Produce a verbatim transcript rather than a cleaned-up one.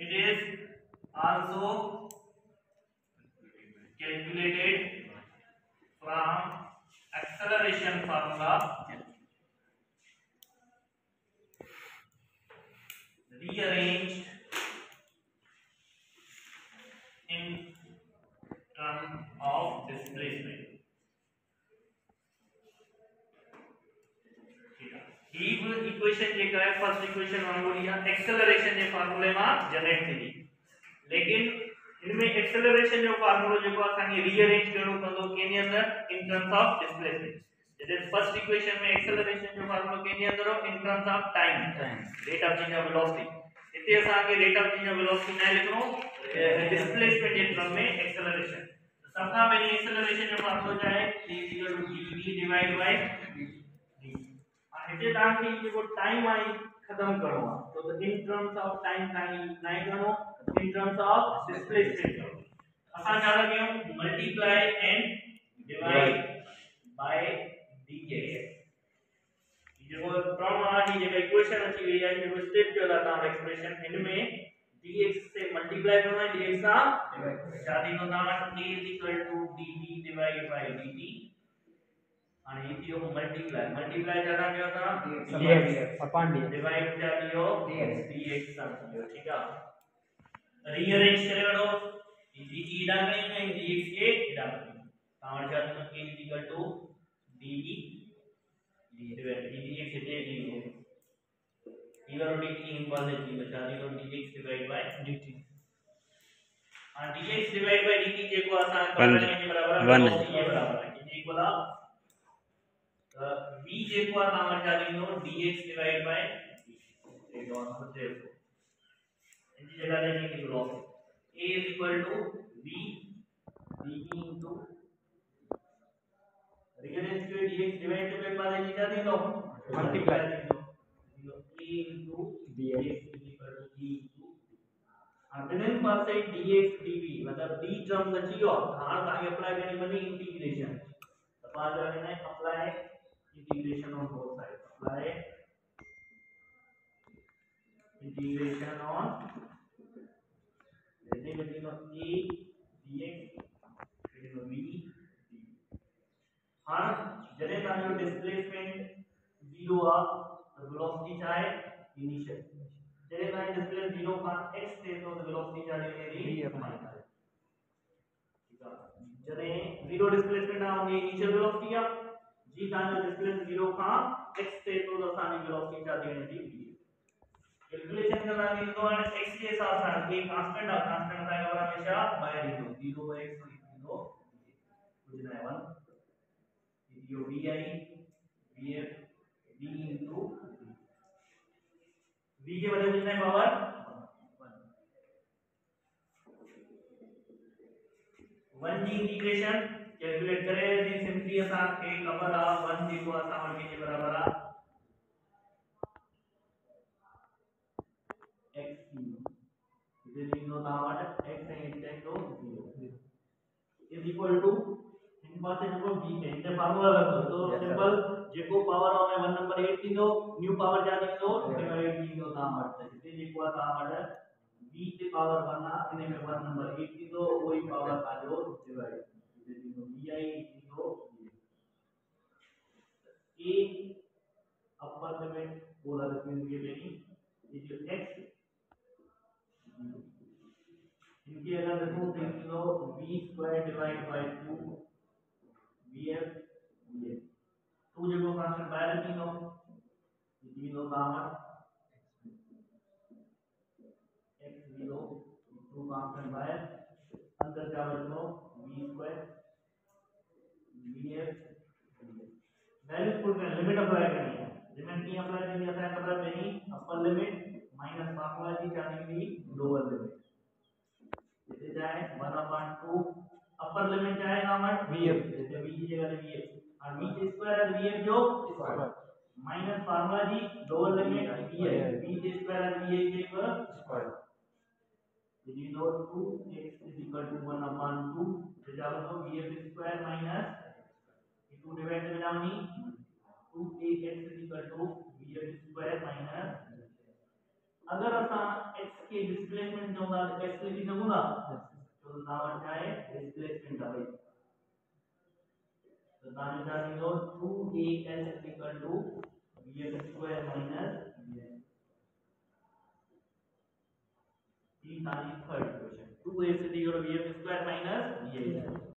It is also calculated from acceleration formula rearranged in terms of displacement. ही equation जे का first equation वांगुर या एक्सेलरेशन जे फार्मूले में जनरेट थी, लेकिन इनमें एक्सेलरेशन जो फार्मूलो जो असांखे रीअरेंज करणो पवंदो केनी अंदर इन टर्म्स ऑफ डिस्प्लेसमेंट। जैसे फर्स्ट इक्वेशन में एक्सेलरेशन जो फार्मूलो केनी अंदर हो in terms of time rate of change of velocity. इते असांखे rate of change of velocity ना लिखणो डिस्प्लेसमेंट जे टर्म में एक्सेलरेशन। सबका पहले एक्सेलरेशन जो फार्मूलो क्या है c dv डिवाइड बाय इसे तां की जो टाइम आई खत्म करो तो in terms of time time नहीं करो इन टर्म्स ऑफ डिस्प्लेसमेंट करो। असा चाला कयो multiply and divide by dx जो टर्म वाली जो इक्वेशन अच्छी हुई है जो स्टेप जो था एक्सप्रेशन इनमें dx से मल्टीप्लाई करना है dx का शादी को नाम t dv divide by dt અને इतियो मल्टीप्लाई मल्टीप्लाई ज्यादा क्या था dx अपॉन dx डिवाइड क्या दियो dx dx समझियो ठीक है। रीअरेंज करे वडो dt इडा करेंगे dx के इडा करेंगे कावड़ जात में k equal to dv divide dx से dx इधर dt इन बात है जी बचा दियो dx डिवाइड बाय dt और dx डिवाइड बाय dt जे को आसान करने के बराबर है ये बराबर है ये इक्वल v जे को नाम रखा दिनो dx डिवाइड बाय dt ये डॉट हो जाए इनकी जगह लेंगे कि log a is equal to v dv into rearrange के dx डिवाइड के बाद ये क्या दिनो मल्टीप्लाई दिनो a into dx is equal to g into और बिना पास से dx dv मतलब d टर्म बचियो हां ताकि अप्लाई करनी बनी इंटीग्रेशन तो बाद में apply integration on both sides apply integration on derivative of a dx derivative of v हां जने ताकि डिस्प्लेसमेंट जीरो आ तो वेलोसिटी चाहे इनिशियल जने ताकि डिस्प्लेसमेंट जीरो का x थे तो वेलोसिटी चाहे मेरी ठीक है जने जीरो डिस्प्लेसमेंट आ इनिशियल वेलोसिटी आ जी ताने डिस्प्लेसमेंट जीरो का x से तो आसानी वेलोसिटी क्या देनी थी कैलकुलेशन करना है तो x के साथ साथ एक कांस्टेंट है कांस्टेंट का बराबर हमेशा by zero zero by x zero कुछ ना वन ये vi vf v into v के बजाय कितना पावर वन जी इंटीग्रेशन कैलकुलेट करें जी सिंपली असा एक खबर आ वन जी को असा वन के बराबर आ x इसे लिखो नाम x है तो जीरो इज इक्वल टू इन पास से जो b है इनका फार्मूला रखो तो सिंपल जेको पावर में वन नंबर एट थींदो न्यू पावर जा थींदो डिवाइड थींदो नाम है इसे जेको नाम है b से पावर वन आ इने में वन नंबर एट थींदो वही पावर का जो डिवाइड इसे थींदो vi थींदो a अपर लिमिट बोला लिखने के लिए ये जो x इनकी अगर देखो तो v square divide by two vf vf two जगह कांस्टेंट बाहर तीनो तीनो common x zero two constant बाहर अंदर क्या बचो v square vf value put करना लिमिट अप्लाई करनी है लिमिट की अप्लाई करनी है मतलब नहीं अपर लिमिट माइनस फार्मूला की जानेगी लोअर लिमिट इसे जाए one upon two upper limit जाएगा हमारा vf जैसे v की जगह vf और v स्क्वायर है vf जो स्क्वायर माइनस फार्मूला जी लोअर लिमिट v है v स्क्वायर है v के स्क्वायर यदि लो two x is equal to one upon two तो जाओ तो vf square minus two divide में जाओगी two x is equal to vf square minus अगर असा x के डिस्प्लेसमेंट जो साथ एक्स लिखी सकूं ना तो दावा क्या है डिस्प्लेसमेंट है तो दाने जाने दो two A L equal to vf square minus vf तीन तारीख थर्ड क्वेश्चन टू ए से दी और vf स्क्वायर माइनस vf